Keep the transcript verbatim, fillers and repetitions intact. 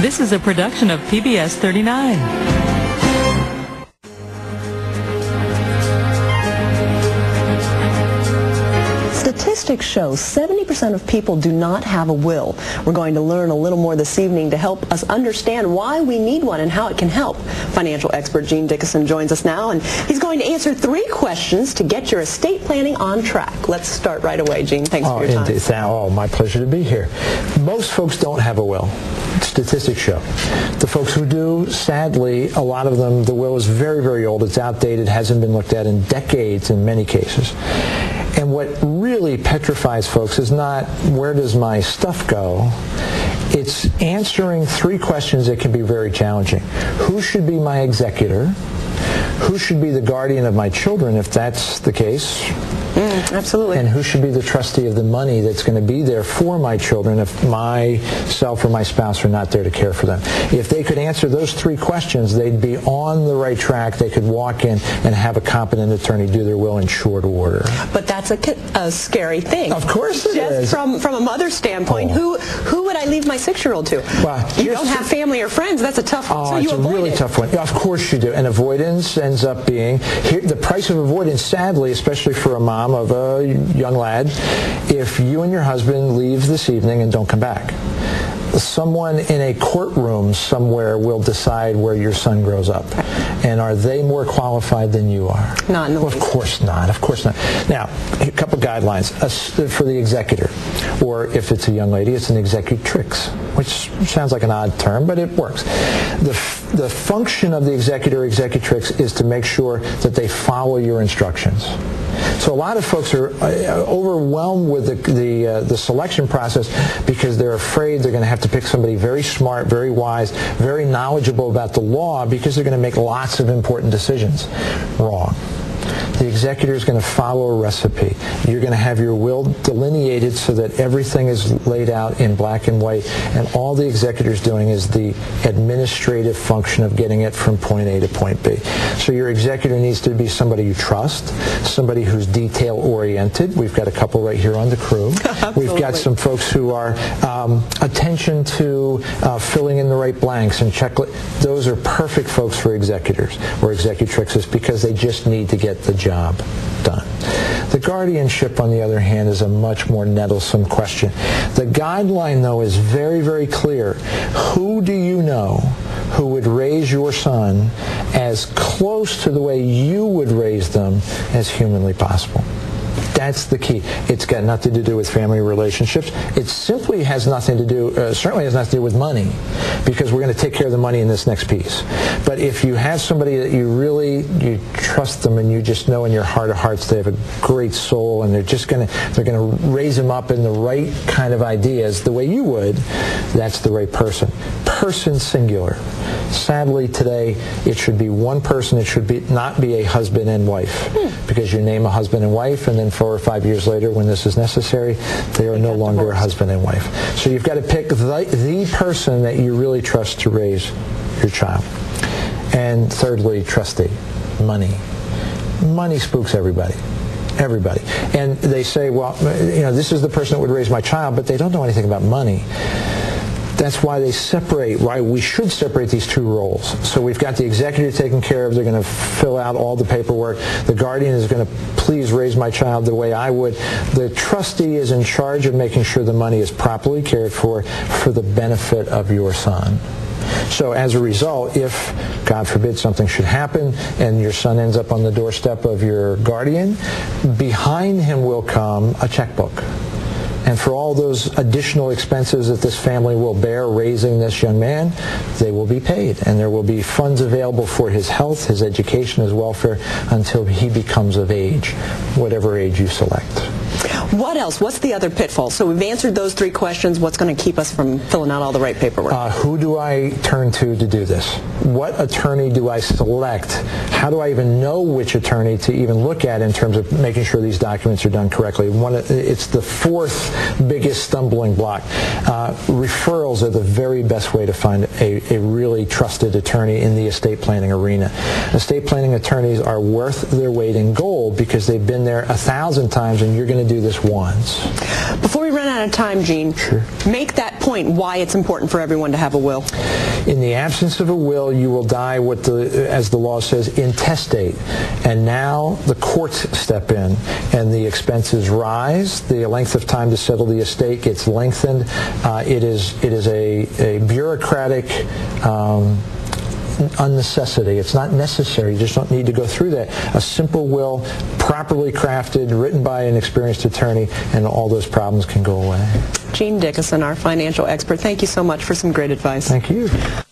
This is a production of P B S thirty-nine. Statistics show seventy percent of people do not have a will. We're going to learn a little more this evening to help us understand why we need one and how it can help. Financial expert Gene Dickenson joins us now, and he's going to answer three questions to get your estate planning on track. Let's start right away, Gene. Thanks oh, for your time. Indeed. Oh, my pleasure to be here. Most folks don't have a will. Statistics show. The folks who do, sadly, a lot of them, the will is very, very old. It's outdated, hasn't been looked at in decades in many cases. And what really petrifies folks is not where does my stuff go. It's answering three questions that can be very challenging. Who should be my executor? Who should be the guardian of my children if that's the case? Mm, absolutely. And who should be the trustee of the money that's going to be there for my children if myself or my spouse are not there to care for them? If they could answer those three questions, they'd be on the right track. They could walk in and have a competent attorney do their will in short order. But that's a, a scary thing. Of course it Just is. From, from a mother's standpoint, oh. who who would I leave my six-year-old to? Well, you don't have family or friends. That's a tough one. Oh, so it's you a avoid really it. tough one. Yeah, of course you do. And avoidance ends up being, here, the price of avoidance, sadly, especially for a mom of a young lad, if you and your husband leave this evening and don't come back, someone in a courtroom somewhere will decide where your son grows up. And are they more qualified than you are? Not in the well, of course not. Of course not. Now, a couple guidelines for the executor, or if it's a young lady, it's an executrix, which sounds like an odd term, but it works. The, the function of the executor or executrix is to make sure that they follow your instructions. So a lot of folks are overwhelmed with the the, uh, the selection process because they're afraid they're going to have to pick somebody very smart, very wise, very knowledgeable about the law because they're going to make lots of important decisions. Wrong. The executor is going to follow a recipe. You're going to have your will delineated so that everything is laid out in black and white, and all the executor is doing is the administrative function of getting it from point A to point B. So your executor needs to be somebody you trust, somebody who's detail-oriented. We've got a couple right here on the crew. We've got some folks who are um, attention to uh, filling in the right blanks and checklist. Those are perfect folks for executors or executrixes because they just need to get the job done. The guardianship, on the other hand, is a much more nettlesome question. The guideline, though, is very, very clear. Who do you know who would raise your son as close to the way you would raise them as humanly possible? That's the key. It's got nothing to do with family relationships. It simply has nothing to do, uh, certainly has nothing to do with money, because we're going to take care of the money in this next piece. But if you have somebody that you really, you trust them and you just know in your heart of hearts they have a great soul and they're just going to, they're going to raise them up in the right kind of ideas the way you would, that's the right person. Person singular. Sadly today, it should be one person. It should be not be a husband and wife, hmm. because you name a husband and wife, and then four or five years later, when this is necessary, they are no longer a husband and wife. So you've got to pick the, the person that you really trust to raise your child. And thirdly, trustee, money. Money spooks everybody. Everybody. And they say, well, you know, this is the person that would raise my child, but they don't know anything about money. That's why they separate, why we should separate these two roles. So we've got the executor taken care of. They're going to fill out all the paperwork. The guardian is going to please raise my child the way I would. The trustee is in charge of making sure the money is properly cared for for the benefit of your son. So as a result, if, God forbid, something should happen and your son ends up on the doorstep of your guardian, behind him will come a checkbook. And for all those additional expenses that this family will bear raising this young man, they will be paid. And there will be funds available for his health, his education, his welfare until he becomes of age, whatever age you select. What else? What's the other pitfall? So we've answered those three questions. What's going to keep us from filling out all the right paperwork? Uh, who do I turn to to do this? What attorney do I select? How do I even know which attorney to even look at in terms of making sure these documents are done correctly? One, it's the fourth biggest stumbling block. Uh, referrals are the very best way to find a, a really trusted attorney in the estate planning arena. Estate planning attorneys are worth their weight in gold because they've been there a thousand times, and you're going to do do this once. Before we run out of time, Gene, Sure. make that point why it's important for everyone to have a will. In the absence of a will, you will die, what the, as the law says, intestate. And now the courts step in, and the expenses rise. The length of time to settle the estate gets lengthened. Uh, it is it is a, a bureaucratic um, unnecessity. It's not necessary. You just don't need to go through that. A simple will, properly crafted, written by an experienced attorney, and all those problems can go away. Gene Dickenson, our financial expert, thank you so much for some great advice. Thank you.